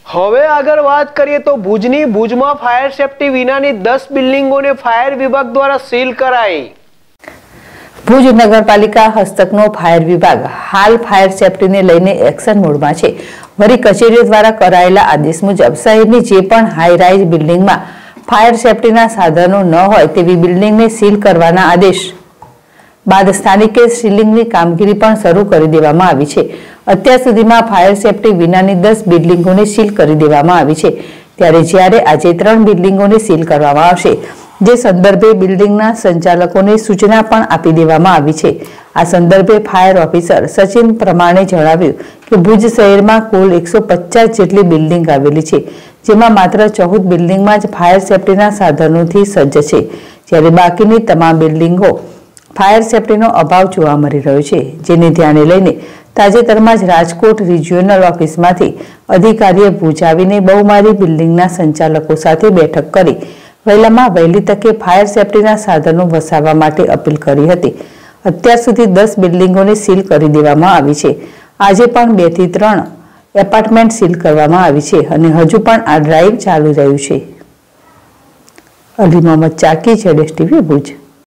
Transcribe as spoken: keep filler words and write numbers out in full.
હવે આગળ વાત કરીએ તો ભુજની ભુજમાં ફાયર સેફટી વિનાની દસ બિલ્ડિંગોને ફાયર વિભાગ દ્વારા સીલ કરાઈ। ભુજ નગરપાલિકા હસ્તકનો ફાયર વિભાગ હાલ ફાયર સેફટીને લઈને એક્શન મોડમાં છે। વરી કચેરીઓ દ્વારા કરાયેલા આદેશ મુજબ શહેરની જે પણ હાઈ રાઇઝ બિલ્ડિંગમાં ફાયર સેફટીના સાધનો ન હોય તેવી બિલ્ડિંગને સીલ કરવાના આદેશ બાદ સ્થાનિકે સીલિંગની કામગીરી પણ શરૂ કરી દેવામાં આવી છે। અત્યાર સુધીમાં ફાયર સેફટી વિનાની દસ બિલ્ડિંગોને સીલ કરી દેવામાં આવી છે, ત્યારે જ્યારે આજે ત્રણ બિલ્ડિંગોને સીલ કરવામાં આવશે, જે સંદર્ભે બિલ્ડિંગના સંચાલકોને સૂચના પણ આપી દેવામાં આવી છે। આ સંદર્ભે ફાયર ઓફિસર સચિન પ્રમાણે જણાવ્યું કે ભુજ શહેરમાં કુલ એકસો પચાસ જેટલી બિલ્ડિંગ આવેલી છે, જેમાં માત્ર ચૌદ બિલ્ડિંગમાં જ ફાયર સેફટીના સાધનોથી સજ્જ છે, જ્યારે બાકીની તમામ બિલ્ડિંગો ફાયર સેફટીનો અભાવ જોવા મળી રહ્યો છે, જેને ધ્યાને લઈને તાજેતરમાં જ રાજકોટ રિજિયોનલ ઓફિસમાંથી અધિકારીએ ભુજ આવીને બહુમાળી બિલ્ડિંગના સંચાલકો સાથે બેઠક કરી વહેલામાં વહેલી તકે ફાયર સેફટીના સાધનો વસાવવા માટે અપીલ કરી હતી। અત્યાર સુધી દસ બિલ્ડિંગોને સીલ કરી દેવામાં આવી છે। આજે પણ બે થી ત્રણ એપાર્ટમેન્ટ સીલ કરવામાં આવી છે અને હજુ પણ આ ડ્રાઈવ ચાલુ રહ્યું છે। Ali Mohammad Chaki, Z S TV Bhuj.